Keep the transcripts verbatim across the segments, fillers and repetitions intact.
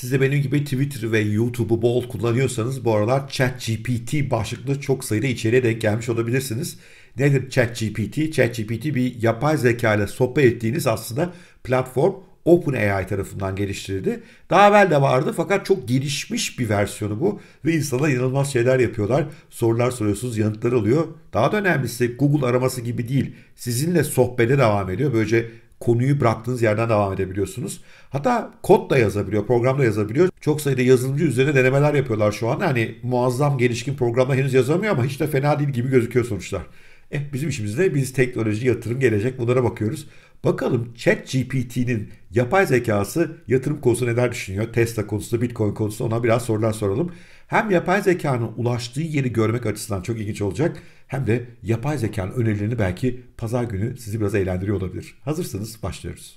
Siz de benim gibi Twitter ve YouTube'u bol kullanıyorsanız bu aralar ChatGPT başlıklı çok sayıda içeriğe denk gelmiş olabilirsiniz. Nedir ChatGPT? ChatGPT bir yapay zeka ile sohbet ettiğiniz aslında platform OpenAI tarafından geliştirildi. Daha evvel de vardı fakat çok gelişmiş bir versiyonu bu ve insana inanılmaz şeyler yapıyorlar. Sorular soruyorsunuz, yanıtlar alıyor. Daha da önemlisi Google araması gibi değil. Sizinle sohbete devam ediyor. Böylece konuyu bıraktığınız yerden devam edebiliyorsunuz. Hatta kod da yazabiliyor, program da yazabiliyor. Çok sayıda yazılımcı üzerine denemeler yapıyorlar şu an. Hani muazzam gelişkin programda henüz yazamıyor ama hiç de fena değil gibi gözüküyor sonuçlar. Eh bizim işimizde biz teknoloji, yatırım, gelecek bunlara bakıyoruz. Bakalım ChatGPT'nin yapay zekası yatırım konusunda neler düşünüyor? Tesla konusunda, Bitcoin konusunda ona biraz sorular soralım. Hem yapay zekanın ulaştığı yeri görmek açısından çok ilginç olacak. Hem de yapay zekanın önerilerini belki pazar günü sizi biraz eğlendiriyor olabilir. Hazırsanız başlıyoruz.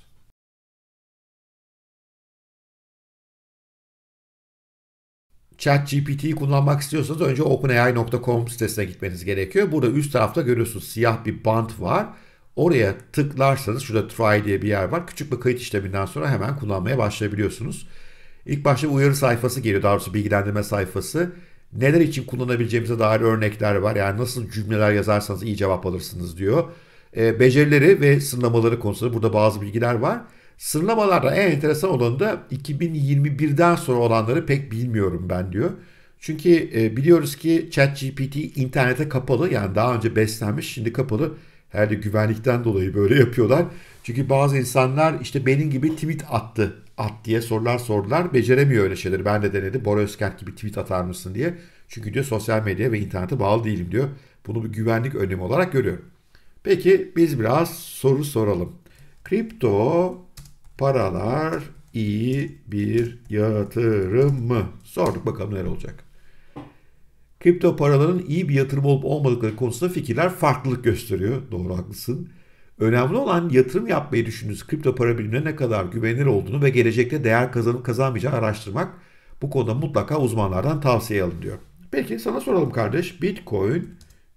ChatGPT'yi kullanmak istiyorsanız önce openai nokta com sitesine gitmeniz gerekiyor. Burada üst tarafta görüyorsunuz siyah bir bant var. Oraya tıklarsanız şurada try diye bir yer var. Küçük bir kayıt işleminden sonra hemen kullanmaya başlayabiliyorsunuz. İlk başta uyarı sayfası geliyor. Daha doğrusu bilgilendirme sayfası. Neler için kullanabileceğimize dair örnekler var. Yani nasıl cümleler yazarsanız iyi cevap alırsınız diyor. E, becerileri ve sınırlamaları konusunda burada bazı bilgiler var. Sınırlamalarda en enteresan olanı da iki bin yirmi birden sonra olanları pek bilmiyorum ben diyor. Çünkü e, biliyoruz ki ChatGPT internete kapalı, yani daha önce beslenmiş, şimdi kapalı. Herhalde güvenlikten dolayı böyle yapıyorlar. Çünkü bazı insanlar işte benim gibi tweet attı at diye sorular sordular. Beceremiyor öyle şeyleri. Ben de denedim. Bora Özkent gibi tweet atar mısın diye. Çünkü diyor sosyal medyaya ve internete bağlı değilim diyor. Bunu bir güvenlik önlemi olarak görüyorum. Peki biz biraz soru soralım. Kripto paralar iyi bir yatırım mı? Sorduk, bakalım neler olacak. Kripto paraların iyi bir yatırım olup olmadıkları konusunda fikirler farklılık gösteriyor. Doğru, haklısın. Önemli olan yatırım yapmayı düşündüğünüz kripto para birimine ne kadar güvenilir olduğunu ve gelecekte değer kazanıp kazanmayacağını araştırmak. Bu konuda mutlaka uzmanlardan tavsiye alın diyor. Peki sana soralım kardeş. Bitcoin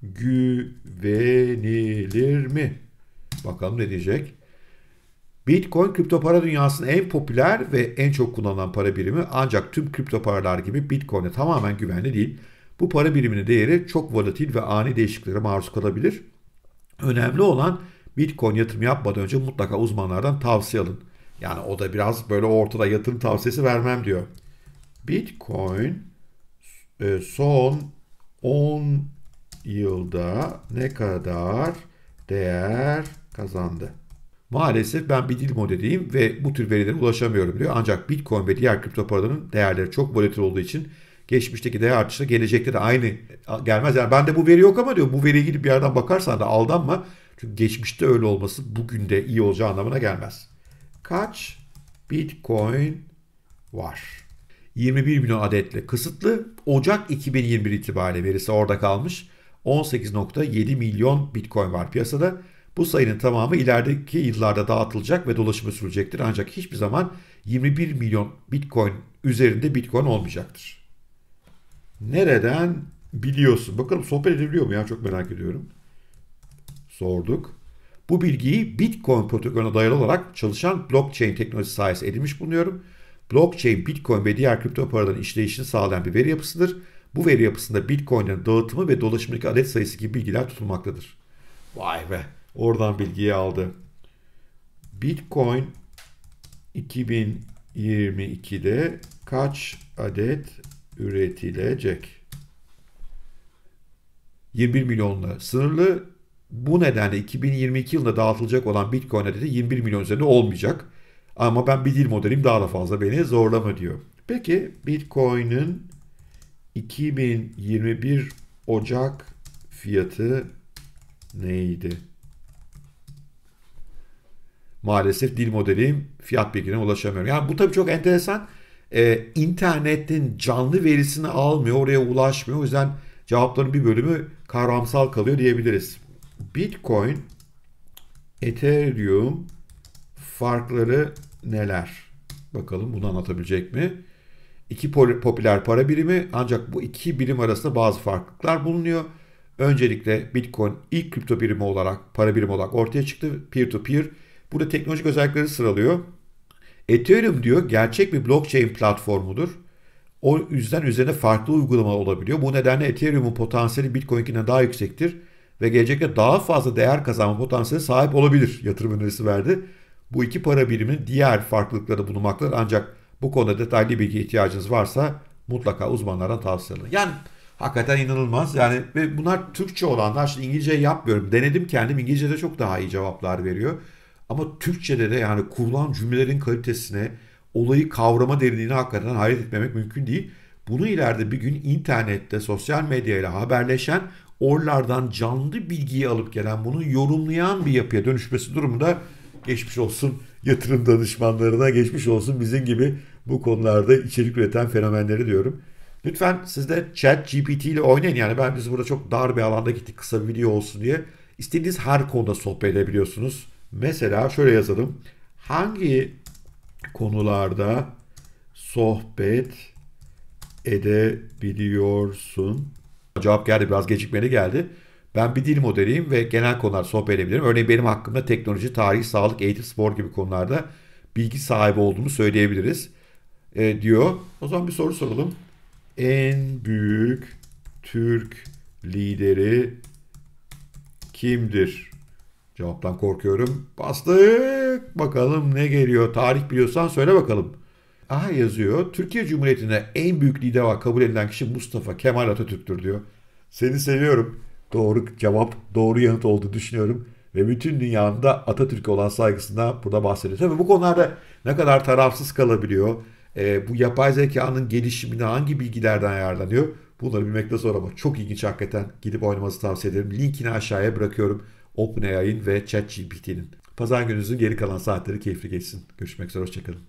güvenilir mi? Bakalım ne diyecek. Bitcoin kripto para dünyasının en popüler ve en çok kullanılan para birimi, ancak tüm kripto paralar gibi Bitcoin'e tamamen güvenli değil. Bu para biriminin değeri çok volatil ve ani değişikliklere maruz kalabilir. Önemli olan Bitcoin yatırım yapmadan önce mutlaka uzmanlardan tavsiye alın. Yani o da biraz böyle ortada, yatırım tavsiyesi vermem diyor. Bitcoin e, son on yılda ne kadar değer kazandı? Maalesef ben bir dil modeliyim ve bu tür verilere ulaşamıyorum diyor. Ancak Bitcoin ve diğer kripto paraların değerleri çok volatil olduğu için geçmişteki değer artışı gelecekte de aynı gelmez. Yani bende bu veri yok ama diyor, bu veriye gidip bir yerden bakarsan da aldanma. Çünkü geçmişte öyle olması bugün de iyi olacağı anlamına gelmez. Kaç Bitcoin var? yirmi bir milyon adetle kısıtlı. Ocak iki bin yirmi bir itibariyle verisi orada kalmış. on sekiz nokta yedi milyon Bitcoin var piyasada. Bu sayının tamamı ilerideki yıllarda dağıtılacak ve dolaşıma sürülecektir. Ancak hiçbir zaman yirmi bir milyon Bitcoin üzerinde Bitcoin olmayacaktır. Nereden biliyorsun? Bakalım sohbet edebiliyor mu ya? Çok merak ediyorum. Sorduk. Bu bilgiyi Bitcoin protokolüne dayalı olarak çalışan blockchain teknolojisi sayesinde edinmiş bulunuyorum. Blockchain, Bitcoin ve diğer kripto paraların işleyişini sağlayan bir veri yapısıdır. Bu veri yapısında Bitcoin'lerin dağıtımı ve dolaşımdaki adet sayısı gibi bilgiler tutulmaktadır. Vay be! Oradan bilgiyi aldı. Bitcoin iki bin yirmi ikide kaç adet üretilecek? yirmi bir milyonla sınırlı. Bu nedenle iki bin yirmi iki yılında dağıtılacak olan Bitcoin adedi yirmi bir milyon üzerinde olmayacak. Ama ben bir dil modelim, daha da fazla beni zorlama diyor. Peki Bitcoin'in iki bin yirmi bir Ocak fiyatı neydi? Maalesef dil modelim fiyat bilgine ulaşamıyorum. Yani bu tabii çok enteresan. Ee, internetin canlı verisini almıyor, oraya ulaşmıyor. O yüzden cevapların bir bölümü kavramsal kalıyor diyebiliriz. Bitcoin, Ethereum farkları neler? Bakalım bunu anlatabilecek mi? İki popüler para birimi, ancak bu iki birim arasında bazı farklılıklar bulunuyor. Öncelikle Bitcoin ilk kripto birimi olarak, para birimi olarak ortaya çıktı. Peer to peer. Burada teknolojik özellikleri sıralıyor. Ethereum diyor gerçek bir blockchain platformudur. O yüzden üzerine farklı uygulama olabiliyor. Bu nedenle Ethereum'un potansiyeli Bitcoin'kinden daha yüksektir ve gelecekte daha fazla değer kazanma potansiyeli sahip olabilir. Yatırım önerisi verdi. Bu iki para biriminin diğer farklılıkları bulunmaktadır. Ancak bu konuda detaylı bilgi ihtiyacınız varsa mutlaka uzmanlardan tavsiye alın. Yani hakikaten inanılmaz. Yani ve bunlar Türkçe olanlar. Şimdi İngilizce yapmıyorum. Denedim kendim. İngilizce'de çok daha iyi cevaplar veriyor. Ama Türkçe'de de yani kurulan cümlelerin kalitesine, olayı kavrama derinliğine hakikaten hayret etmemek mümkün değil. Bunu ileride bir gün internette, sosyal medyayla haberleşen, oralardan canlı bilgiyi alıp gelen, bunu yorumlayan bir yapıya dönüşmesi durumunda geçmiş olsun yatırım danışmanlarına, geçmiş olsun bizim gibi bu konularda içerik üreten fenomenleri diyorum. Lütfen siz de ChatGPT ile oynayın. Yani ben biz burada çok dar bir alanda gittik kısa bir video olsun diye. İstediğiniz her konuda sohbet edebiliyorsunuz. Mesela şöyle yazalım. Hangi konularda sohbet edebiliyorsun? Cevap geldi, biraz gecikmeli geldi. Ben bir dil modeliyim ve genel konular sohbet edebilirim. Örneğin benim hakkımda teknoloji, tarih, sağlık, eğitim, spor gibi konularda bilgi sahibi olduğumu söyleyebiliriz e, diyor. O zaman bir soru soralım. En büyük Türk lideri kimdir? Cevaptan korkuyorum. Bastık. Bakalım ne geliyor. Tarih biliyorsan söyle bakalım. Aha yazıyor. Türkiye Cumhuriyeti'nde en büyük lider olarak kabul edilen kişi Mustafa Kemal Atatürk'tür diyor. Seni seviyorum. Doğru cevap, doğru yanıt olduğunu düşünüyorum. Ve bütün dünyanın da Atatürk'e olan saygısından burada bahsediyor. Tabii bu konularda ne kadar tarafsız kalabiliyor, e, bu yapay zekanın gelişimine hangi bilgilerden ayarlanıyor, bunları bilmekte zor ama çok ilginç hakikaten. Gidip oynamanızı tavsiye ederim. Linkini aşağıya bırakıyorum. OpenAI'nin ve ChatGPT'nin. Pazar gününüzün geri kalan saatleri keyifli geçsin. Görüşmek üzere, hoşçakalın.